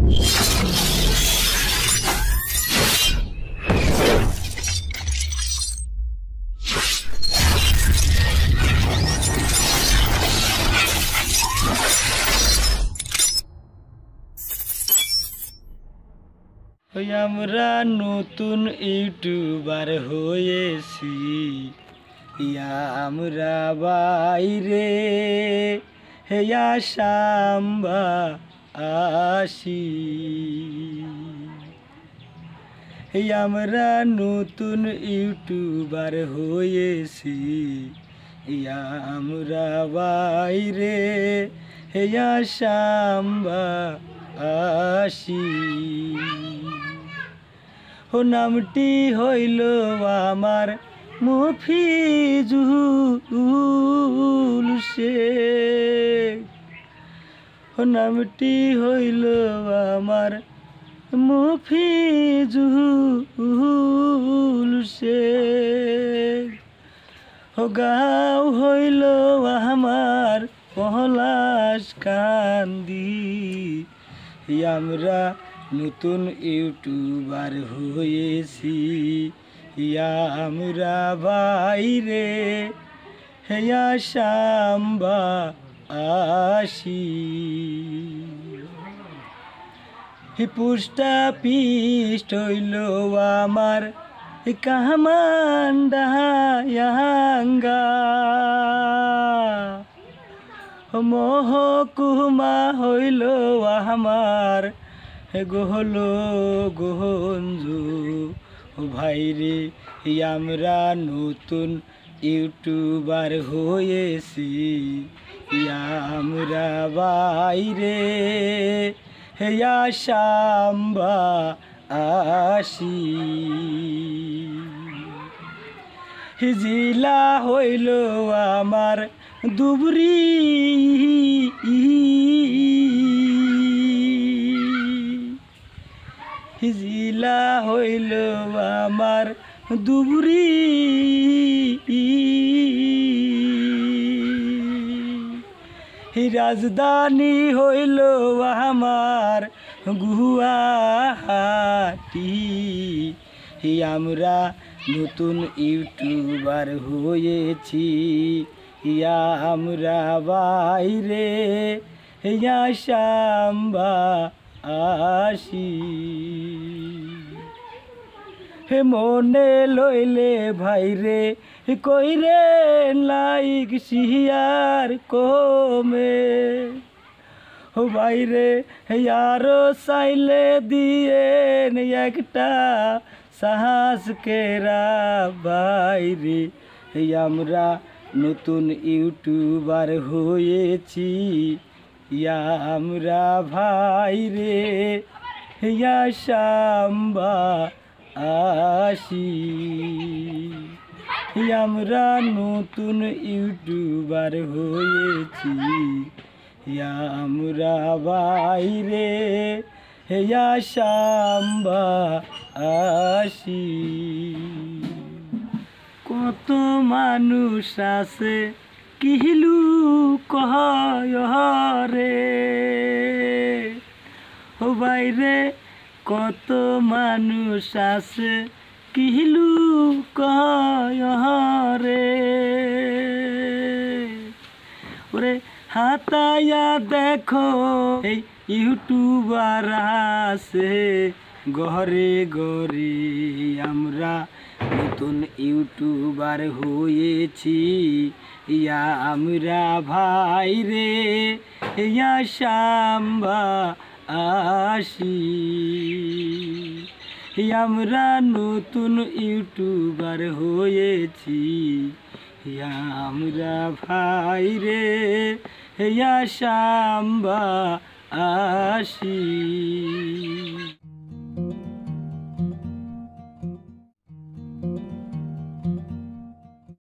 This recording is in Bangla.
আমরা নতুন ইউটিউবার হয়েছি, আমরা বাইরে হেয়া সাম্বা আসি। আমরা নতুন ইউটিউবার হয়েছি, আমরা বাইরে হেয়া সাম্বা আসি। ও নামটি হইল আমার মফিজুল শেখ, ও নামটি হইল আমার মফিজুল শেখ। ও গাঁও হইল আমার পলাশ কান্দি, আমরা নতুন ইউটিউবার হয়েছি, আমরা বাইরে হেয়া সাম্বা আসি। পুষ্টা পিষ্ট হইল আমার কামান্ডাঙ্গা, মহকুমা হইল আমার গোহলো গঞ্জু। ভাইরে আমরা নতুন ইউটিউবার হয়েছি, আমরা বাইরে হেয়া সাম্বা আসি। জিলা হইল আমার ধুবড়ী, জিলা হইল আমার ধুবড়ী। রাজধানী হইল আমার গুয়াহাটি, আমরা নতুন ইউটিউবার হয়েছি, আমরা বাইরে হেয়া সাম্বা আসি। হে মনে লইলে ভাইরে কইরে লাইক শিয়ার কমে, ও বাইরে আরো চাইলে দিয়ে একটা সাহস কেরা বাইরে। আমরা নতুন ইউটিউবার হয়েছি, আমরা ভাইরে হেয়া সাম্বা আসি। আমরা নতুন ইউটিউবার হয়েছি, আমরা বাইরে হেয়া সাম্বা আসি। কত মানুষ আছে কিহিলু কহরে, ও বাইরে কত মানুষ আছে কিহিলু কহরে। ওরে হাতায়া দেখো এই ইউটিউবার আছে ঘরে ঘরে, আমরা নতুন ইউটিউবার হয়েছি, আমরা ভাইরে হেয়া সাম্বা আসি। আমরা নতুন ইউটিউবার হয়েছি, আমরা ভাইরে হেয়া সাম্বা আসি।